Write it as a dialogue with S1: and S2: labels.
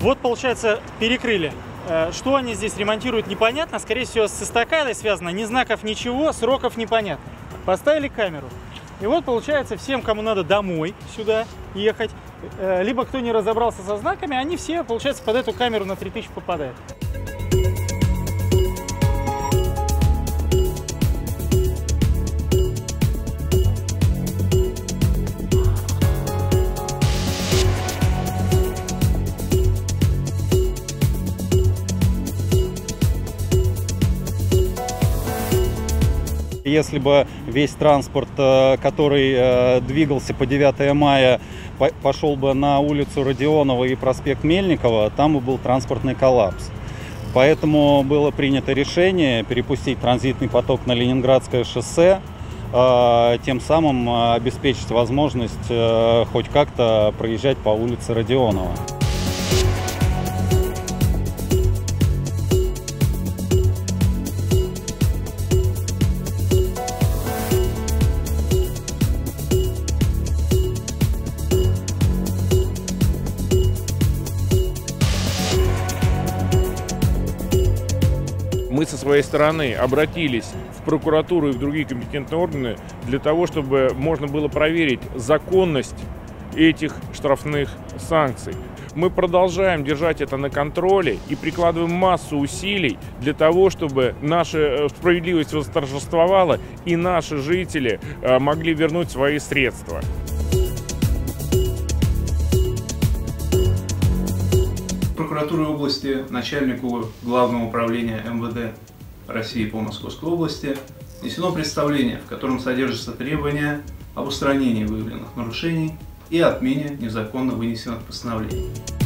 S1: Вот, получается, перекрыли. Что они здесь ремонтируют, непонятно. Скорее всего, с эстакадой связано. Ни знаков, ничего, сроков непонятно. Поставили камеру. И вот, получается, всем, кому надо домой сюда ехать, либо кто не разобрался со знаками, они все, получается, под эту камеру на 3000 попадают.
S2: Если бы весь транспорт, который двигался по 9 мая, пошел бы на улицу Родионова и проспект Мельникова, там бы был транспортный коллапс. Поэтому было принято решение перепустить транзитный поток на Ленинградское шоссе, тем самым обеспечить возможность хоть как-то проезжать по улице Родионова.
S3: Мы со своей стороны обратились в прокуратуру и в другие компетентные органы для того, чтобы можно было проверить законность этих штрафных санкций. Мы продолжаем держать это на контроле и прикладываем массу усилий для того, чтобы наша справедливость восторжествовала и наши жители могли вернуть свои средства.
S4: Прокуратуре области, начальнику Главного управления МВД России по Московской области внесено представление, в котором содержатся требования об устранении выявленных нарушений и отмене незаконно вынесенных постановлений.